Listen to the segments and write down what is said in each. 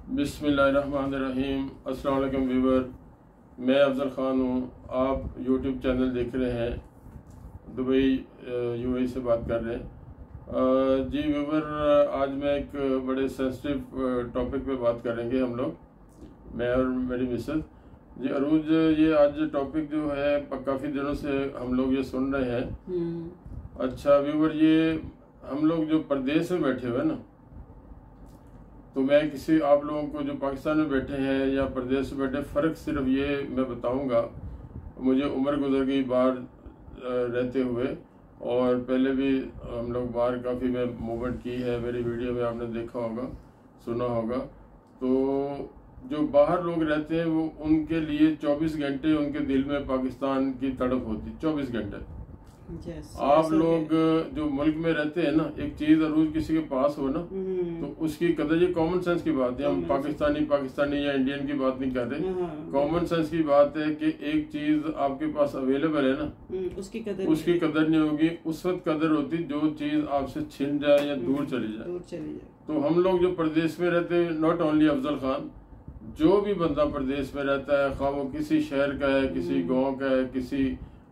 बिस्मिल्लाहिर्रहमानिर्रहीम। अस्सलाम वालेकुम व्यूवर, मैं अफजल ख़ान हूँ। आप यूट्यूब चैनल देख रहे हैं, दुबई यूएई से बात कर रहे हैं। जी व्यूवर, आज मैं एक बड़े सेंसिटिव टॉपिक पे बात करेंगे हम लोग, मैं और मेरी मिसेस। जी अरूज, ये आज टॉपिक जो है काफ़ी दिनों से हम लोग ये सुन रहे हैं। अच्छा व्यूवर, ये हम लोग जो प्रदेश में बैठे हुए ना, तो मैं किसी आप लोगों को जो पाकिस्तान में बैठे हैं या प्रदेश में बैठे, फ़र्क सिर्फ ये मैं बताऊंगा। मुझे उम्र गुजर गई बाहर रहते हुए, और पहले भी हम लोग बाहर काफ़ी में मूवमेंट की है, मेरी वीडियो में आपने देखा होगा, सुना होगा। तो जो बाहर लोग रहते हैं वो उनके लिए 24 घंटे उनके दिल में पाकिस्तान की तड़प होती, 24 घंटे। आप लोग जो मुल्क में रहते हैं ना, एक चीज अरूज किसी के पास हो ना, तो उसकी कदर, ये कॉमन सेंस की बात है, हम पाकिस्तानी या इंडियन की बात नहीं कर रहे, कॉमन सेंस की बात है कि एक चीज आपके पास अवेलेबल है ना, उसकी कदर नहीं होगी। उस वक्त कदर होती जो चीज आपसे छिन जाए या दूर चली जाए। तो हम लोग जो प्रदेश में रहते हैं, नॉट ओनली अफजल खान, जो भी बंदा प्रदेश में रहता है, खा वो किसी शहर का है, किसी गाँव का है, किसी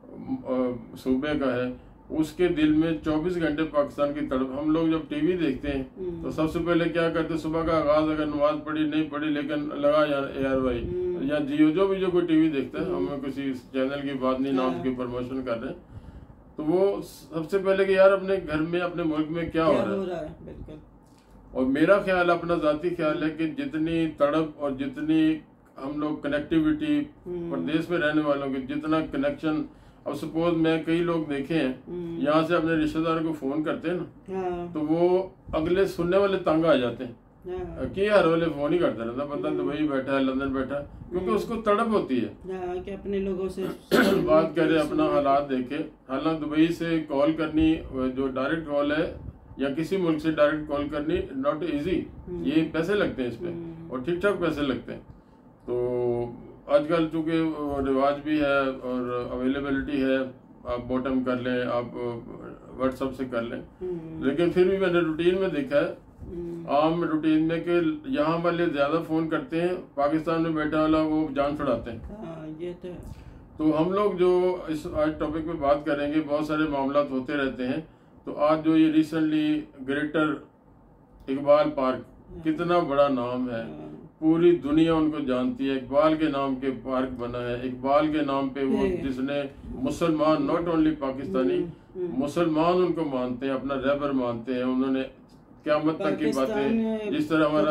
सूबे का है, उसके दिल में 24 घंटे पाकिस्तान की तड़प। हम लोग जब टीवी देखते हैं तो सबसे पहले क्या करते हैं, सुबह का आगाज अगर नमाज पढ़ी नहीं पढ़ी, लेकिन लगा या ARY या जियो, जो कोई टीवी देखता है, हमें किसी चैनल की बात नहीं, नाम की प्रमोशन कर रहे हैं, तो वो सबसे पहले कि यार अपने घर में, अपने मुल्क में क्या हो रहा है। बिल्कुल। और मेरा ख्याल, अपना जाती ख्याल है कि जितनी तड़प और जितनी हम लोग कनेक्टिविटी प्रदेश में रहने वालों की, जितना कनेक्शन, अब सपोज मैं कई लोग देखे हैं यहाँ से अपने रिश्तेदार को फोन करते हैं ना, तो वो अगले सुनने वाले तंग आ जाते हैं कि हर वाले फोन ही करता रहता, बंदा दुबई बैठा है, लंदन बैठा है, क्योंकि उसको तड़प होती है कि अपने लोगों से बात करे, अपना हालात देखे। हालांकि दुबई से कॉल करनी, जो डायरेक्ट कॉल है या किसी मुल्क से डायरेक्ट कॉल करनी, नॉट इजी, ये पैसे लगते हैं इस पे, और ठीक ठाक पैसे लगते हैं। तो आजकल चूँकि रिवाज भी है और अवेलेबिलिटी है, आप बॉटम कर लें, आप व्हाट्सएप से कर लें, लेकिन फिर भी मैंने रूटीन में देखा है, आम रूटीन में, कि यहाँ वाले ज्यादा फोन करते हैं, पाकिस्तान में बैठा वाला वो जान छुड़ाते हैं। ये तो हम लोग जो इस आज टॉपिक पे बात करेंगे, बहुत सारे मामला होते रहते हैं। तो आज जो ये रिसेंटली ग्रेटर इकबाल पार्क, कितना बड़ा नाम है, पूरी दुनिया उनको जानती है, इकबाल के नाम के पार्क बना है। इकबाल के नाम पे वो, जिसने मुसलमान, नॉट ओनली पाकिस्तानी, मुसलमान उनको मानते हैं, अपना रहबर मानते हैं। उन्होंने क़यामत तक की बातें, जिस तरह हमारा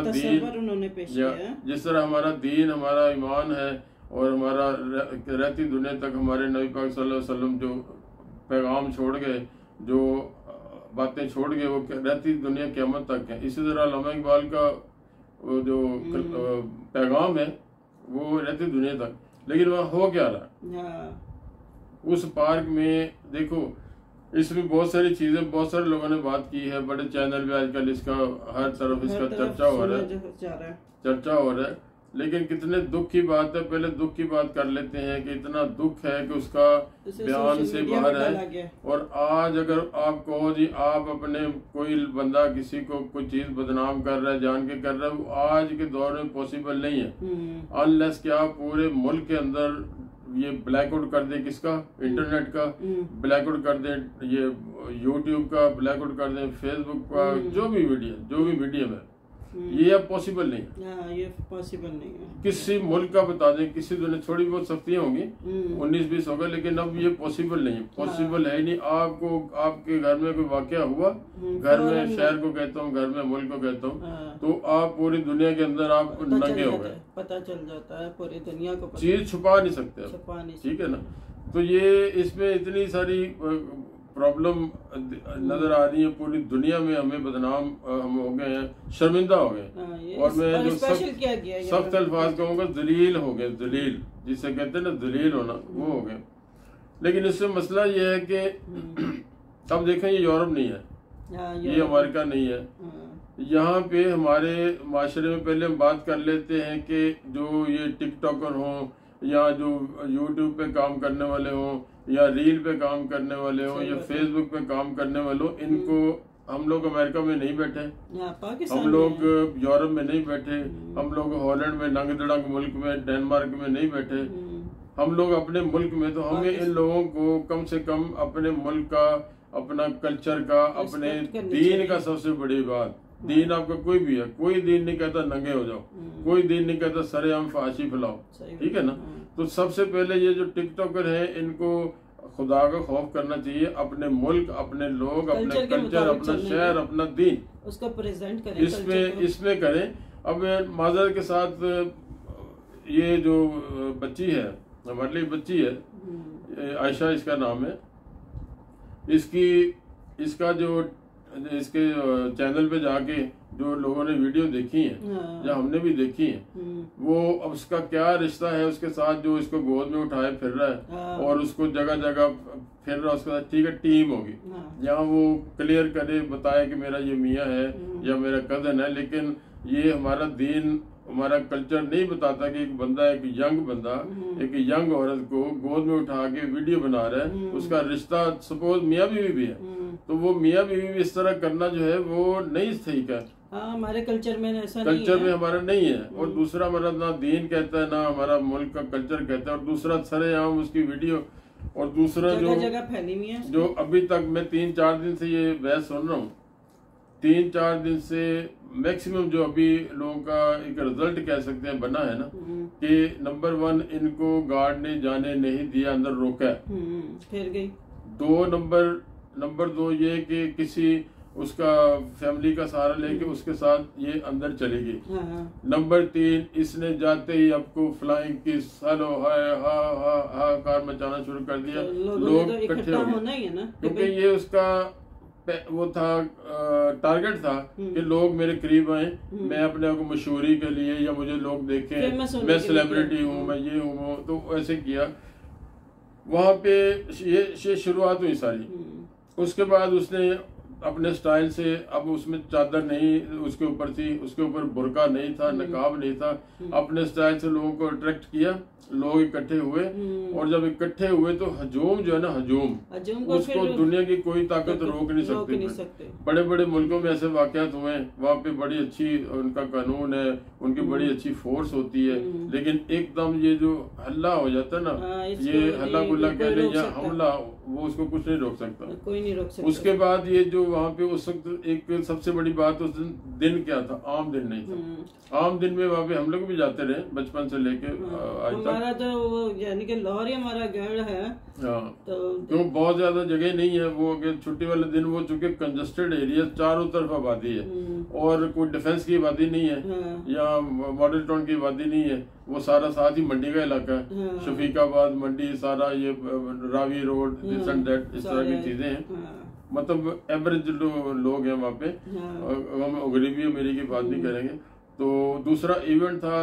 दीन, जिस तरह हमारा दीन, हमारा ईमान है, और हमारा रहती दुनिया तक हमारे नबी पाक सल्लल्लाहु अलैहि वसल्लम जो पैगाम छोड़ गए, जो बातें छोड़ गए, वो रहती दुनिया क़यामत तक है। इसी तरह अल्लामा इकबाल का वो जो पैगाम है वो रहती दुनिया तक। लेकिन वहाँ हो क्या रहा उस पार्क में, देखो इसमें बहुत सारी चीजें, बहुत सारे लोगों ने बात की है, बड़े चैनल पे आजकल इसका हर तरफ इसका चर्चा हो रहा है। लेकिन कितने दुख की बात है, पहले दुख की बात कर लेते हैं कि इतना दुख है कि उसका बयान से बाहर है। और आज अगर आप कहो जी, आप अपने कोई बंदा किसी को कोई चीज बदनाम कर रहा है, जान के कर रहा है, वो आज के दौर में पॉसिबल नहीं है, अनलेस कि आप पूरे मुल्क के अंदर ये ब्लैकआउट कर दे, किसका, इंटरनेट का ब्लैकआउट कर दे, ये यूट्यूब का ब्लैकआउट कर दे, फेसबुक का, जो भी मीडियम है, ये अब पॉसिबल नहीं, ये पॉसिबल नहीं है। किसी मुल्क का बता दें, किसी दुनिया, थोड़ी बहुत सख्तियां होंगी, 19-20 होगा, लेकिन अब ये पॉसिबल नहीं है, पॉसिबल है ही नहीं। आपको आपके घर में कोई वाकया हुआ, घर में, शहर को कहता हूँ, घर में मुल्क को कहता हूँ, तो आप पूरी दुनिया के अंदर आप नंगे हो गए, पता चल जाता है पूरी दुनिया को, चीज छुपा नहीं सकते, ठीक है ना। तो ये इसमें इतनी सारी प्रॉब्लम नजर आ रही है, पूरी दुनिया में हमें बदनाम हम हो गए हैं, शर्मिंदा हो गए, और मैं जो सख्त अल्फाज कहूँगा, दलील हो गए, दलील जिसे कहते हैं ना, दलील होना, वो हो गए। लेकिन इससे मसला ये है कि अब देखें, ये यूरोप नहीं है, ये अमेरिका नहीं है, यहाँ पे हमारे माशरे में पहले हम बात कर लेते हैं कि जो ये टिकटॉकर हों, या जो यूट्यूब पे काम करने वाले हों, या रील पे काम करने वाले हों, या फेसबुक पे काम करने वाले हों, इनको हम लोग अमेरिका में नहीं बैठे, पाकिस्तान हम लोग यूरोप में नहीं बैठे, हम लोग हॉलैंड में नंग दड़ंग मुल्क में डेनमार्क में नहीं बैठे, हम लोग अपने मुल्क में। तो हमें इन लोगों को कम से कम अपने मुल्क का, अपना कल्चर का, अपने दीन का, सबसे बड़ी बात, दीन आपका कोई भी है, कोई दीन नहीं कहता नंगे हो जाओ, कोई दीन नहीं कहता सरेआम फांसी फैलाओ, ठीक है ना। तो सबसे पहले ये जो टिकटॉकर है, इनको खुदा का खौफ करना चाहिए, अपने मुल्क, अपने लोग, अपने कल्चर, अपना शहर, अपना दीन, उसका प्रेजेंट करें, इसमें करें। अब माजर के साथ ये जो बच्ची है, हमारे लिए बच्ची है, आयशा इसका नाम है, इसका जो इसके चैनल पे जाके जो लोगों ने वीडियो देखी है, या हमने भी देखी है, वो अब उसका क्या रिश्ता है उसके साथ, जो इसको गोद में उठाए फिर रहा है और उसको जगह जगह फिर रहा है उसके साथ, ठीक है, टीम होगी, यहाँ वो क्लियर करे, बताए कि मेरा ये मियाँ है या मेरा कजन है। लेकिन ये हमारा दीन, हमारा कल्चर नहीं बताता कि एक बंदा, एक यंग बंदा, एक यंग औरत को गोद में उठा के वीडियो बना रहा है, उसका रिश्ता सपोज मियाँ बीवी भी है, तो वो मियाँ बीवी भी इस तरह करना जो है वो नहीं ठीक है। हमारे कल्चर में ऐसा कल्चर में हमारा नहीं है। और दूसरा हमारा ना दीन कहता है, ना हमारा मुल्क का कल्चर कहता है, और दूसरा सरेआम उसकी वीडियो, और दूसरा जगह फैली हुई है। जो अभी तक मैं 3-4 दिन से ये बहस सुन रहा हूँ, 3-4 दिन से मैक्सिमम जो अभी लोगों का एक रिजल्ट कह सकते हैं बना है ना, कि नंबर 1 इनको गार्ड ने जाने नहीं दिया, अंदर रोका है, फिर गई। नंबर 2 ये कि किसी उसका फैमिली का सहारा लेके उसके साथ ये अंदर चली गई। नंबर 3 इसने जाते ही आपको फ्लाइंग की सालो हा कार मचाना शुरू कर दिया, लोग इकट्ठे हो गए, क्योंकि ये उसका वो था, टारगेट था कि लोग मेरे करीब आए, मैं अपने आप को मशहूरी के लिए, या मुझे लोग देखें मैं सेलिब्रिटी हूँ, मैं ये हूँ, तो ऐसे किया। वहाँ पे ये शुरुआत हुई सारी। उसके बाद उसने अपने स्टाइल से, अब उसमें चादर नहीं उसके ऊपर थी, उसके ऊपर बुर्का नहीं था, नकाब नहीं था, अपने स्टाइल से लोगों को अट्रैक्ट किया, लोग इकट्ठे हुए, और जब इकट्ठे हुए तो हजूम जो है ना, हजूम उसको दुनिया की कोई ताकत रोक नहीं सकती। बड़े बड़े मुल्कों में ऐसे वाकयात हुए, वहाँ पे बड़ी अच्छी उनका कानून है, उनकी बड़ी अच्छी फोर्स होती है, लेकिन एकदम ये जो हल्ला हो जाता है ना, ये हल्ला गुल्ला कह लें या हमला, वो उसको कुछ नहीं रोक सकता, कोई नहीं रोक सकता। उसके बाद ये जो वहाँ पे उस वक्त एक सबसे बड़ी बात, उस दिन क्या था, आम दिन नहीं था। आम दिन में वहाँ पे हम लोग भी जाते रहे बचपन से लेके आज तक। हमारा तो वो यानी कि लाहौर ही हमारा गढ़ है, तो बहुत ज्यादा जगह नहीं है। वो छुट्टी वाले दिन वो चूंकि कंजस्टेड एरिया, चारों तरफ आबादी है, और कोई डिफेंस की आबादी नहीं है या मॉडल टाउन की आबादी नहीं है, वो सारा साथ ही मंडी का इलाका है, शफीकाबाद मंडी, सारा ये Ravi road, this and that, इस तरह की चीजें हैं। मतलब एवरेज लोग हैं वहाँ पे, हम गरीबी अमीरी की बात नहीं करेंगे। तो दूसरा इवेंट था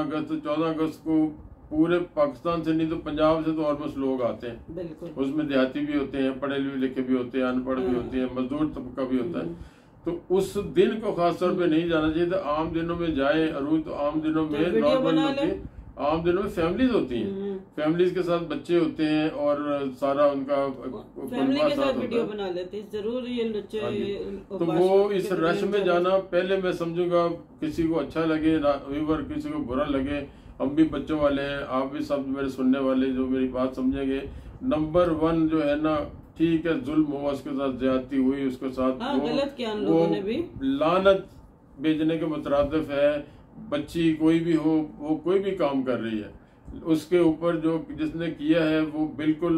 14 अगस्त को पूरे पाकिस्तान से नहीं तो पंजाब से तो ऑलमोस्ट लोग आते हैं, उसमें देहाती भी होते हैं, पढ़े लिखे भी होते हैं, अनपढ़ भी होते हैं, मजदूर तबका भी होता है। तो उस दिन को खास तौर पे नहीं जाना चाहिए था। आम दिनों में जाए अरूज, तो आम दिनों में नॉर्मल होती है, आम दिनों में फैमिलीज होती हैं, फैमिलीज के साथ बच्चे होते हैं, और सारा उनका फैमिली के साथ वीडियो बना लेते हैं, जरूर ये लुच्चे। तो वो इस रश में जाना, पहले मैं समझूंगा किसी को अच्छा लगे व्यूअर, किसी को बुरा लगे, हम भी बच्चों वाले हैं, आप भी सब मेरे सुनने वाले जो मेरी बात समझेंगे। नंबर 1 जो है ना, ठीक है, जुल्म हुआ, उसके साथ ज्यादती हुई, उसके साथ गलत किया उन लोगों ने भी, लानत भेजने के मुतरादिफ है। बच्ची कोई भी हो, वो कोई भी काम कर रही है, उसके ऊपर जो जिसने किया है वो बिल्कुल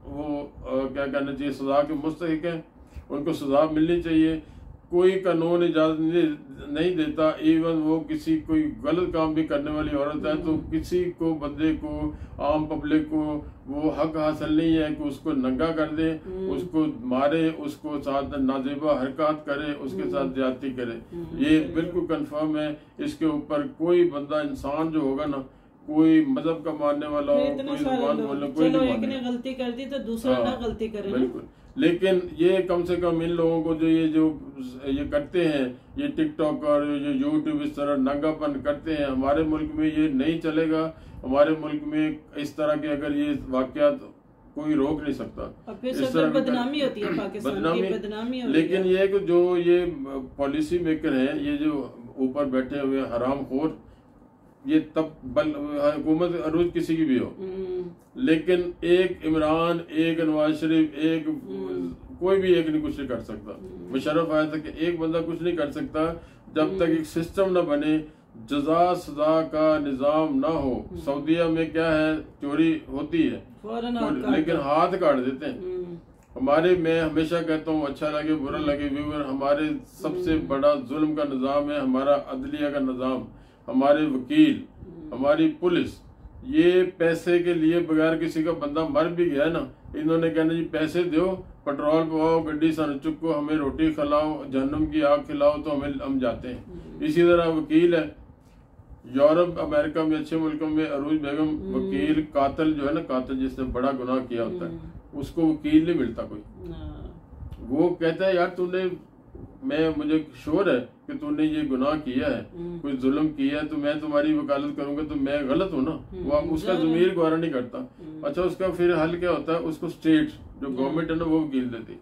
वो क्या कहना चाहिए, सजा के मुस्तहिक है, उनको सजा मिलनी चाहिए। कोई कानून इजाजत नहीं देता, इवन वो किसी कोई गलत काम भी करने वाली औरत है तो किसी को, बंदे को, आम पब्लिक को वो हक हासिल नहीं है कि उसको नंगा कर दे, उसको मारे, उसको साथ नाजेबा हरकत करे, उसके साथ ज्यादती करे। ये बिल्कुल कंफर्म है। इसके ऊपर कोई बंदा, इंसान जो होगा ना, कोई मजहब का मानने वाला हो, कोई जुबान बोलने, कोई नहीं, एक ने गलती कर दी तो दूसरा ना गलती करे। बिल्कुल, लेकिन ये कम से कम इन लोगों को जो ये करते हैं, ये टिकटॉक और ये यूट्यूब इस तरह नंगापन करते हैं, हमारे मुल्क में ये नहीं चलेगा। हमारे मुल्क में इस तरह के अगर ये वाकयात कोई रोक नहीं सकता। और फिर सब बदनामी होती है, पाकिस्तान की बदनामी होती है। लेकिन ये कि जो ये पॉलिसी मेकर हैं, ये जो ऊपर बैठे हुए हरामखोर, ये तब हुकूमत अरूज किसी की भी हो, लेकिन एक इमरान, एक नवाज शरीफ, एक कोई भी एक नहीं कुछ नहीं कर सकता। मुशर्रफ आया था कि एक बंदा कुछ नहीं कर सकता जब तक एक सिस्टम न बने, जजा सजा का निजाम ना हो। सऊदीया में क्या है, चोरी होती है लेकिन हाथ काट देते हैं। हमारे, मैं हमेशा कहता हूँ, अच्छा लगे बुरा लगे व्यूअर, हमारे सबसे बड़ा जुल्म का निजाम है हमारा अदलिया का निजाम, हमारे वकील, हमारी पुलिस। ये पैसे के लिए बगैर किसी का बंदा मर भी गया ना, इन्होंने कहना जी पैसे दो, पेट्रोल पवाओ, गड्डी सन चुको, हमें रोटी खिलाओ, जहन्नम की आग खिलाओ, तो हम जाते हैं। इसी तरह वकील है, यूरोप अमेरिका में अच्छे मुल्कों में अरूज बेगम वकील, कातिल जो है ना, कातिल जिसने बड़ा गुनाह किया होता है, उसको वकील नहीं मिलता कोई। वो कहता है यार तूने, मुझे श्योर है कि तूने ये गुनाह किया है, कोई जुल्म किया है, तो मैं तुम्हारी वकालत करूंगा तो मैं गलत हूँ ना। वो उसका ज़मीर गवारा नहीं करता। अच्छा, उसका फिर हल क्या होता है, उसको स्टेट जो गवर्नमेंट है ना वो वकील देती।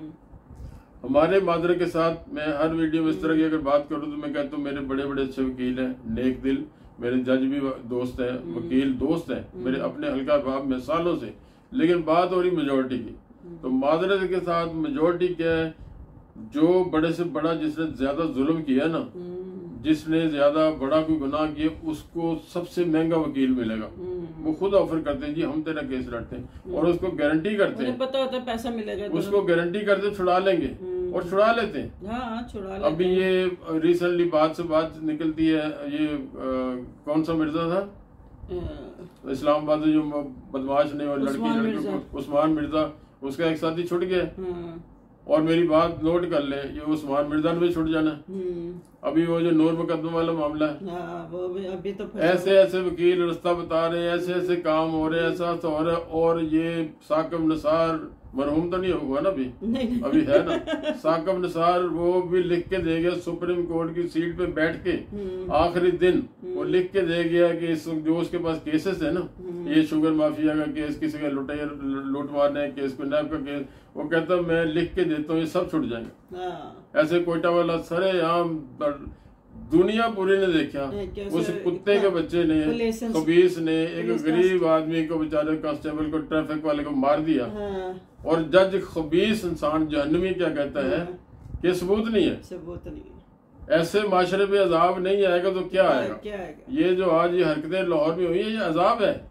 हमारे मादरे के साथ मैं हर वीडियो में इस तरह की अगर बात करूं तो मैं कहता हूँ मेरे बड़े बड़े अच्छे वकील हैं, नेक दिल, मेरे जज भी दोस्त हैं, वकील दोस्त हैं मेरे अपने हल्का बाब में सालों से। लेकिन बात हो रही मेजोरिटी की, तो मादरे के साथ मेजोरिटी क्या है, जो बड़े से बड़ा, जिसने ज्यादा जुल्म किया ना, जिसने ज्यादा बड़ा कोई गुनाह किया, उसको सबसे महंगा वकील मिलेगा। वो खुद ऑफर करते हैं जी हम तेरा केस लड़ते हैं, और उसको गारंटी करते हैं, पता होता है पैसा मिलेगा, उसको गारंटी करते छुड़ा लेंगे और छुड़ा लेते हैं। हाँ, छुड़ा लेते। अभी ये रिसेंटली बात से बात निकलती है, ये कौन सा मिर्जा था इस्लामाबाद जो बदमाश ने और लड़की उस्मान मिर्जा, उसका एक साथी छुट गया। और मेरी बात नोट कर ले, ये उस्मान मिर्जा ने भी छुट जाना। अभी वो जो नूर मुकद्दम वाला मामला है, वो भी अभी तो ऐसे ऐसे वकील रास्ता बता रहे हैं, ऐसे ऐसे काम हो रहे हैं, ऐसा हो रहा है। और ये साकिब निसार मरहूम तो नहीं हुआ ना अभी, अभी है ना साकिब निसार, वो भी लिख के दे गया सुप्रीम कोर्ट की सीट पे बैठ के, आखिरी दिन वो लिख के दे गया कि जो उसके पास केसेस है ना, ये शुगर माफिया का केस, किसी का लूट मारने केस, किडनैप का केस, वो कहता मैं लिख के देता हूँ ये सब छुट जाएंगे। ऐसे कोयटा वाला सरेआम दुनिया पूरी ने देखा, उस कुत्ते के बच्चे ने, खबीस ने एक गरीब आदमी को, बेचारे कांस्टेबल को, ट्रैफिक वाले को मार दिया। और जज खबीस इंसान जहन्नमी क्या कहता है कि सबूत नहीं है, सबूत नहीं है। ऐसे माशरे पे अजाब नहीं आएगा तो क्या आएगा? ये जो आज ये हरकतें लाहौर में हुई है, ये अजाब है।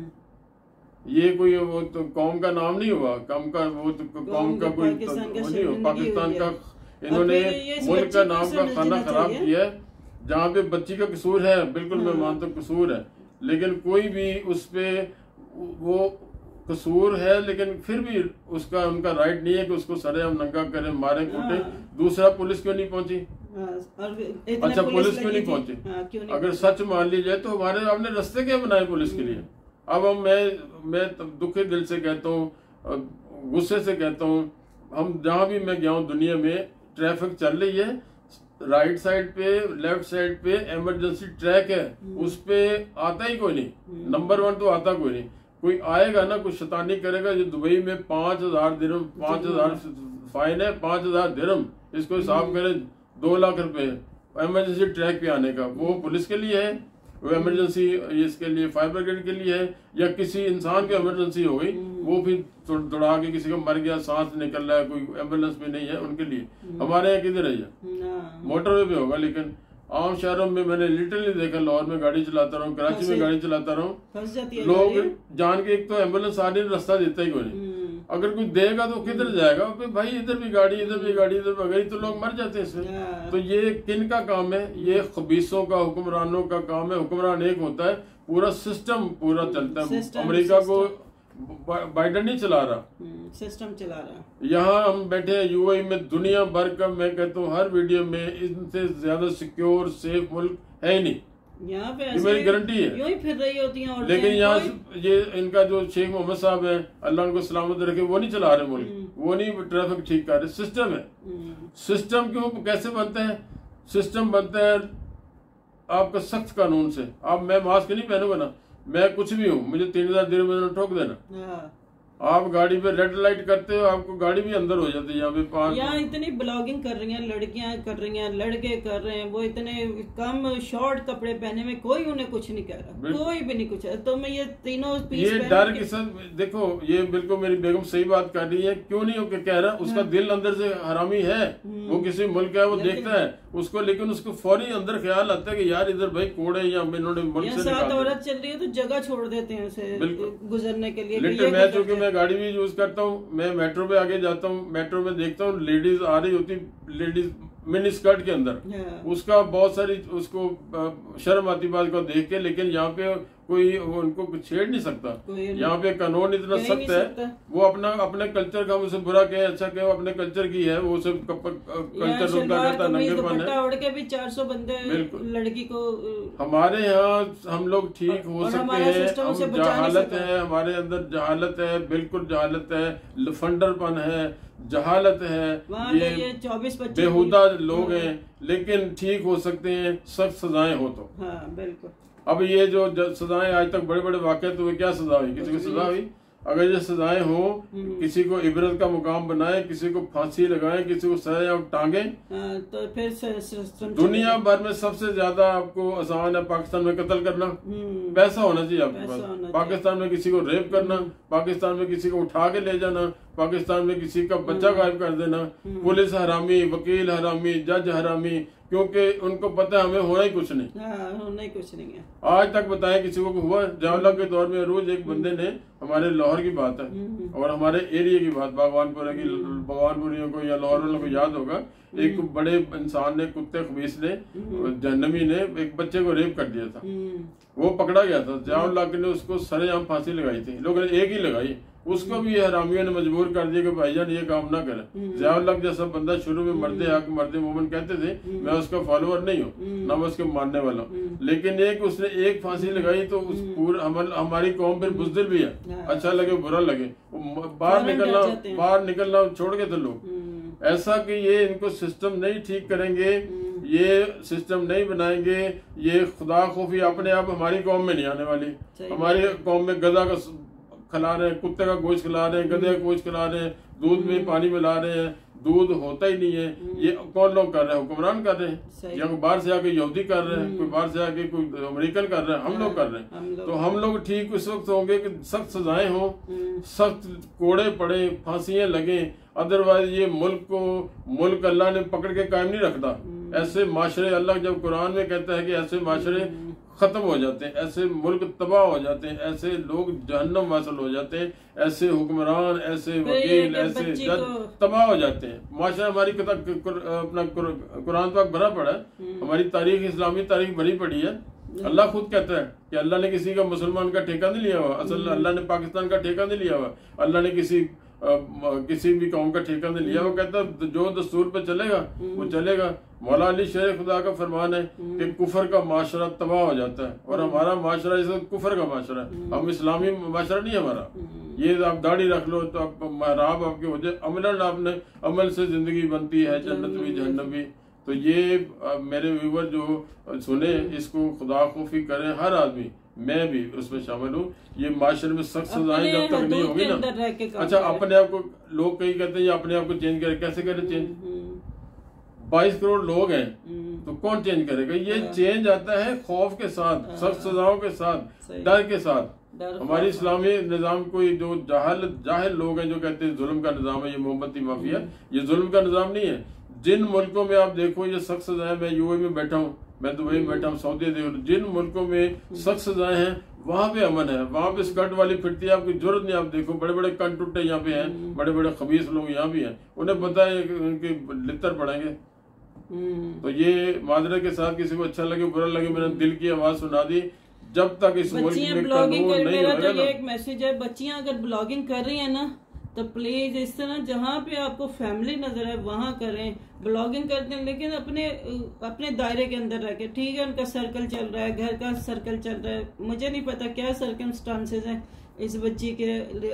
ये कोई वो तो कौम का नाम नहीं हुआ, कौम का वो तो कौम का कोई तो नहीं हुआ, पाकिस्तान का इन्होंने मुल्क का नाम का खाना खराब किया है। जहाँ पे बच्ची का कसूर है, बिल्कुल मैं मानता हूँ कसूर है, लेकिन कोई भी उस पे वो कसूर है, लेकिन फिर भी उसका उनका राइट नहीं है कि उसको सरेआम नंगा करे, मारे कूटे। दूसरा, पुलिस क्यों नहीं पहुंची? अच्छा, पुलिस क्यों नहीं पहुंची? अगर सच मान ली जाए तो हमारे आपने रास्ते क्या बनाए पुलिस के लिए? अब हम मैं दुखी दिल से कहता हूँ, गुस्से से कहता हूँ, हम जहाँ भी मैं गया हूँ दुनिया में, ट्रैफिक चल रही है, राइट साइड पे, लेफ्ट साइड पे इमरजेंसी ट्रैक है, उस पे आता ही कोई नहीं। नंबर 1 तो आता कोई नहीं। कोई आएगा ना, कुछ शैतानी करेगा। जो दुबई में 5000 दिरहम, 5000 फाइन है, 5000 दिरहम, इसको हिसाब करें 2 लाख रुपए इमरजेंसी ट्रैक पे आने का। वो पुलिस के लिए है, वो इमरजेंसी इसके लिए फायर ब्रिगेड के लिए है, या किसी इंसान की इमरजेंसी हो गई, वो भी दौड़ा के किसी का मर गया, सांस निकल रहा है, कोई एम्बुलेंस में नहीं है, उनके लिए। हमारे यहाँ किधर है ये? मोटरवे पे होगा, लेकिन आम शहरों में मैंने लिटरली देखा, लाहौर में गाड़ी चलाता रहा हूँ, कराची में गाड़ी चलाता रहा हूँ, लोग जान के एक तो एम्बुलेंस आने रास्ता देता ही कोई नहीं। अगर कोई देगा तो किधर जाएगा? भाई इधर भी गाड़ी, इधर भी गाड़ी, इधर भी गई तो लोग मर जाते हैं इससे। तो ये किन का काम है? ये खबीसों का, हुक्मरानों का काम है। हुक्मरान एक होता है, पूरा सिस्टम पूरा चलता है। अमेरिका को बाइडेन नहीं चला रहा, सिस्टम चला रहा। यहाँ हम बैठे हैं यूएई में, दुनिया भर का, मैं कहता हूँ हर वीडियो में, इनसे ज्यादा सिक्योर सेफ मुल्क है ही नहीं। यहाँ पे ये मेरी गारंटी है, यूं ही फिर रही होती हैं। लेकिन यहाँ ये इनका जो शेख मोहम्मद साहब है, अल्लाह उनको सलामत रखे, वो नहीं चला रहे मुल्क, वो नहीं ट्रैफिक ठीक कर रहे। सिस्टम है। सिस्टम क्यों कैसे बनता है? सिस्टम बनता है आपका सख्त कानून से। अब मैं मास्क नहीं पहनूंगा ना, मैं कुछ भी हूँ, मुझे 3000 दिरहम में ठोक देना, आप गाड़ी पे रेड लाइट करते हो, आपको गाड़ी भी अंदर हो जाती है। यहाँ पे यहाँ इतनी ब्लॉगिंग कर रही हैं, लड़कियां कर रही हैं, लड़के कर रहे हैं, वो इतने कम शॉर्ट कपड़े पहने में कोई उन्हें कुछ नहीं कह रहा, कोई भी नहीं कुछ है। तो मैं ये तीनों ये डर के साथ देखो, ये बिल्कुल मेरी बेगम सही बात कर रही है। क्यों नहीं कह रहा, उसका दिल अंदर से हरामी है, वो किसी मुल्क है, वो देखता है उसको, लेकिन उसको फौरी अंदर ख्याल आता है कि यार इधर भाई कोड़े या इन्होंने मुल्क से साथ औरत चल रही है तो जगह छोड़ देते हैं उसे गुजरने के लिए। मैं चूंकि मैं गाड़ी भी यूज करता हूँ, मैं मेट्रो पे आगे जाता हूँ, मेट्रो में देखता हूँ लेडीज आ रही होती, लेडीज मिनी स्कर्ट के अंदर, उसका बहुत सारी उसको शर्म आती बात को देख के, लेकिन यहाँ पे कोई उनको छेड़ नहीं सकता। यहाँ पे कानून इतना सख्त है, वो अपने कल्चर का उसे बुरा कहे अच्छा कहे, वो अपने कल्चर की है, वो सब कल्चर उनका कहता नंगेपन है। उड़ के भी 400 बंदे लड़की को। हमारे यहाँ हम लोग ठीक हो सकते हैं, जहालत है हमारे अंदर, जहालत है, बिल्कुल जहालत है, लफंडरपन है, जहालत है, ये 24-25 बेहुदा लोग हैं, लेकिन ठीक हो सकते हैं सख्त सजाएं हो तो। हाँ बिल्कुल। अब ये जो सजाएं आज तक बड़े बड़े वाक़े, तो वे क्या सजा हुई, किसी को सजा हुई? अगर ये सजाएं हो, किसी को इबरत का मुकाम बनाए, किसी को फांसी लगाए, किसी को सजा या टांगे, तो फिर दुनिया भर में सबसे ज्यादा आपको आसान है पाकिस्तान में कत्ल करना। पैसा होना चाहिए आपके पास। पाकिस्तान में किसी को रेप करना, पाकिस्तान में किसी को उठा के ले जाना, पाकिस्तान में किसी का बच्चा गायब कर देना, पुलिस हरामी, वकील हरामी, जज हरामी, क्योंकि उनको पता है हमें होना ही कुछ नहीं, होना ही कुछ नहीं है। आज तक बताया किसी को हुआ? जवाहरलाल के दौर में रोज एक बंदे ने, हमारे लाहौर की बात है और हमारे एरिया की बात, भगवानपुर की, भगवानपुरियों को या लाहौर वालों को याद होगा, एक बड़े इंसान ने, कुत्ते खबीस ने, जहन्नमी ने एक बच्चे को रेप कर दिया था। वो पकड़ा गया था, जवाहरलाल ने उसको सरेआम फांसी लगाई थी, लोगों ने एक ही लगाई, उसको भी हरामियों ने मजबूर कर दिया कि भाईजान ये काम ना करे। जयाउल्लाह जैसा बंदा शुरू में मर्दे हक मर्दे मोमन कहते थे, मैं उसका फॉलोअर नहीं हूँ ना मैं उसके मानने वाला हूँ, लेकिन एक उसने एक फांसी लगाई तो उस पूरा हमारी कौम फिर बुज़दिल भी है, अच्छा लगे बुरा लगे, बाहर निकलना छोड़ के थे लोग। ऐसा कि ये इनको सिस्टम नहीं ठीक करेंगे, ये सिस्टम नहीं बनाएंगे, ये खुदा खौफी अपने आप हमारी कौम में नहीं आने वाली। हमारी कौम में गधा का खिला रहे हैं, कुत्ते का गोश्त खिला रहे हैं, गधे का गोश्त खिला रहे हैं, दूध में पानी मिला रहे हैं, दूध होता ही नहीं है। ये कौन लोग कर रहे हैं? हुक्मरान कर रहे हैं, या कोई बाहर से आके यहूदी कर रहे हैं, कोई बाहर से आके कोई अमेरिकन कर रहे हैं, हम लोग कर रहे हैं। तो हम लोग ठीक उस वक्त होंगे कि सख्त सजाएं हों, सख्त कोड़े पड़े, फांसियां लगे, अदरवाइज ये मुल्क अल्लाह ने पकड़ के कायम नहीं रखता। ऐसे माशरे, अल्लाह जब कुरान में कहता है कि ऐसे माशरे खत्म हो जाते हैं, ऐसे मुल्क तबाह हो जाते हैं, ऐसे लोग जहन्नम वासल हो जाते हैं, ऐसे हुक्मरान, ऐसे वकील, ऐसे जज तबाह हो जाते हैं। माशा हमारी अपना कुरान पाक भरा पड़ा है, हमारी तारीख, इस्लामी तारीख भरी पड़ी है। अल्लाह खुद कहता है कि अल्लाह ने किसी का मुसलमान का ठेका नहीं लिया हुआ, असल अल्लाह ने पाकिस्तान का ठेका नहीं लिया हुआ, अल्लाह ने किसी भी कौम का ठेका नहीं लिया। वो कहता है जो दस्तूर पे चलेगा वो चलेगा। मौला अली शेर खुदा का फरमान है कि कुफर का माशरा तबाह हो जाता है, और हमारा माशरा इस वक्त कुफर का माशरा है, हम इस्लामी माशरा नहीं हमारा। ये आप दाढ़ी रख लो तो आप महराब आपके हो जाए, अमलन आपने अमल से जिंदगी बनती है, जन्नत भी जहन्नम भी। तो ये मेरे व्यूवर जो सुने, इसको खुदा खौफी करें हर आदमी, मैं भी उसमें शामिल हूँ। ये माशरे में सख्त सजाएं जब तक नहीं होगी ना, अच्छा अपने आप को लोग कई कहते हैं अपने आप को चेंज करें, कैसे करें चेंज? 22 करोड़ लोग हैं तो कौन चेंज करेगा? ये चेंज आता है खौफ के साथ, सख्त सजाओं के साथ, डर के साथ। हमारी इस्लामी निजाम कोई जो जाहिल लोग हैं जो कहते हैं जुल्म का निजाम है, ये मोहब्बती माफिया, ये जुल्म का निजाम नहीं है। जिन मुल्कों में आप देखो ये सख्त सजाएं, मैं यूएई में बैठा हूँ, मैं दुबई में बैठा हूँ, सऊदी देख लो, जिन मुल्कों में सख्त सजाएं हैं वहाँ पे अमन है, वहाँ पे स्कर्ट वाली फिरती है, आपकी जरूरत नहीं। आप देखो बड़े बड़े कन टुट्टे यहाँ पे हैं, बड़े बड़े खबीस लोग यहाँ भी हैं, उन्हें पता है उनके लित्तर पड़ेंगे। तो ये माजरे के साथ किसी को अच्छा लगे बुरा लगे, मैंने दिल की आवाज सुना दी। जब तक इस मुल्क में कानून नहीं होगा ना, एक मैसेज है, बच्चियां अगर ब्लॉगिंग कर रही है ना तो प्लीज इस तरह जहाँ पे आपको फैमिली नजर है वहाँ करें, ब्लॉगिंग करते हैं, लेकिन अपने अपने दायरे के अंदर रह के। ठीक है, उनका सर्कल चल रहा है, घर का सर्कल चल रहा है, मुझे नहीं पता क्या सर्कमस्टांसेस हैं इस बच्ची के।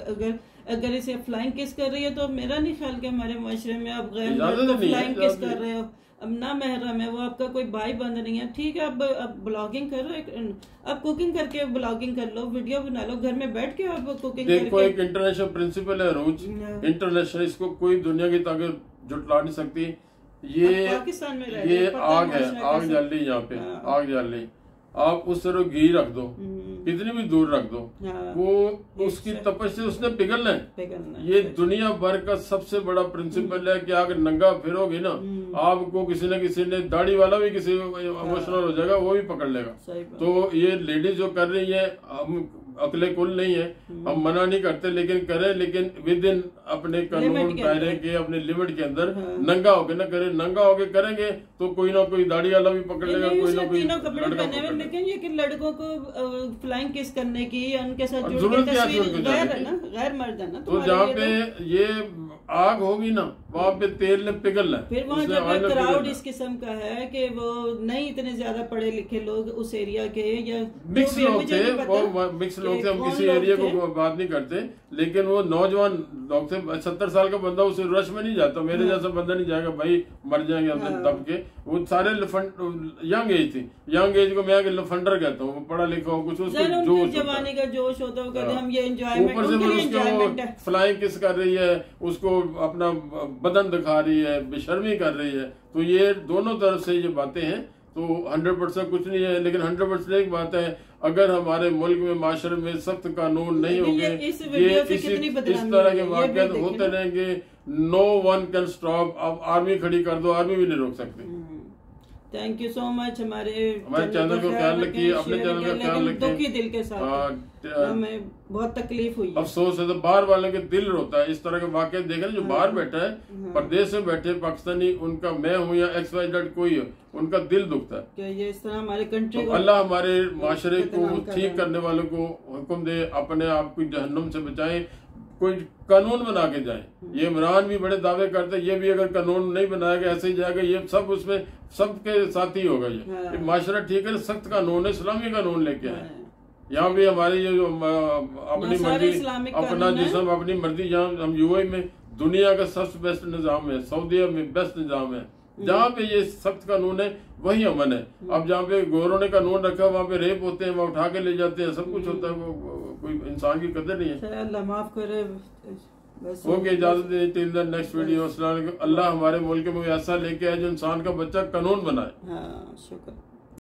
अगर इसे फ्लाइंग किस कर रही है तो मेरा नहीं ख्याल कि हमारे माशरे में आप गैर मर्द को फ्लाइंग किस कर रहे हो। अब ना महरम है वो, आपका कोई भाई बंद नहीं है। ठीक है, अब ब्लॉगिंग कर रहे हो, अब कुकिंग करके ब्लॉगिंग कर लो, वीडियो बना लो, घर में बैठ के आप कुकिंग देखो एक इंटरनेशनल प्रिंसिपल है रोज, इंटरनेशनल, इसको कोई दुनिया की ताकत जुटला नहीं सकती। ये पाकिस्तान में ये आग है, आग जल रही यहाँ पे, आग जल रही, आप उस तरह घी रख दो, कितनी भी दूर रख दो, वो उसकी तपश से उसने पिघलना है। ये दुनिया भर का सबसे बड़ा प्रिंसिपल है कि अगर नंगा फिरोगे ना, आपको किसी न किसी ने, दाढ़ी वाला भी किसी इमोशनल हो जाएगा, वो भी पकड़ लेगा। तो ये लेडीज जो कर रही है, हम अकले कुल नहीं है, हम मना नहीं करते, लेकिन करें, लेकिन विद इन अपने कानून दायरे के, अपने लिमिट के अंदर। नंगा होके ना करें, नंगा होके करेंगे तो कोई ना कोई दाढ़ी वाला भी पकड़ लेगा, कोई ना कोई लड़का। लेकिन ये कि लड़कों को फ्लाइंग किस करने की, उनके साथ जरूरत क्या है ना, गैर मर्द है ना, तो जहाँ पे ये आग होगी ना, वहाँ पे तेल ने पिघलना है। फिर वहाँ जब क्राउड इस किस्म का है कि वो नहीं इतने ज्यादा पढ़े लिखे लोग उस एरिया के, या मिक्स लोग थे, वो मिक्स लोग थे, हम किसी एरिया को बात नहीं करते, लेकिन वो नौजवान लोग थे। 70 साल का बंदा उस रश में नहीं जाता, मेरे जैसा बंदा नहीं जाएगा, भाई मर जाएंगे हम दब के। वो सारे यंग एज थी, यंग एज को मैं लफंडर कहता हूँ, पढ़ा लिखा हो, कुछ उसको जोश, जवानी का जोश होता है, कहते हम ये एंजॉयमेंट, ऊपर से वो फ्लाइंग किस कर रही है, उसको अपना बदन दिखा रही है, बेशर्मी कर रही है। तो ये दोनों तरफ से ये बातें हैं, तो 100% कुछ नहीं है, लेकिन 100% एक बात है, अगर हमारे मुल्क में माशरे में सख्त कानून नहीं होंगे, ये इस तरह के वाक़यात होते रहेंगे। No one can stop. अब आर्मी खड़ी कर दो, आर्मी भी नहीं रोक सकते। Thank you so much. हमारे चैनल को ख्याल रखिए, अपने चैनल का ख्याल रखिए। दुखी दिल के साथ हमें बहुत तकलीफ हुई, अफसोस है, तो बाहर वाले के दिल रोता है इस तरह के वाक़े देख रहे। जो बाहर बैठा है, परदेश में बैठे पाकिस्तानी, उनका मैं हूँ या XYZ कोई है, उनका दिल दुखता है कि ये इस तरह हमारे कंट्री को। अल्लाह हमारे माशरे को ठीक करने वालों को हुक्म दे, अपने आप को जहन्नुम से बचाए, कोई कानून बना के जाए। ये इमरान भी बड़े दावे करते, ये भी अगर कानून नहीं बनाएगा ऐसे ही जाएगा, ये सब उसमें सबके साथी होगा। ये माशरा ठीक है, सख्त कानून है, इस्लामी कानून लेके आए। यहाँ भी हमारी जो अपनी मर्जी, अपना जिस्म अपनी मर्जी, जहाँ हम UAE में दुनिया का सबसे बेस्ट निज़ाम है, सऊदीया में बेस्ट निज़ाम है, जहाँ पे ये सख्त कानून है वही अमन है। अब जहाँ पे गोरों ने कानून रखा, वहाँ पे रेप होते हैं, वहाँ उठा के ले जाते हैं, सब कुछ होता है, वो कोई इंसान की कदर नहीं है। अल्लाह माफ करे। ओके, इजाजत दें, till the next video. Allah हमारे मुल्क में ऐसा लेके आए जो इंसान का बच्चा कानून बनाए। हाँ, शुक्र।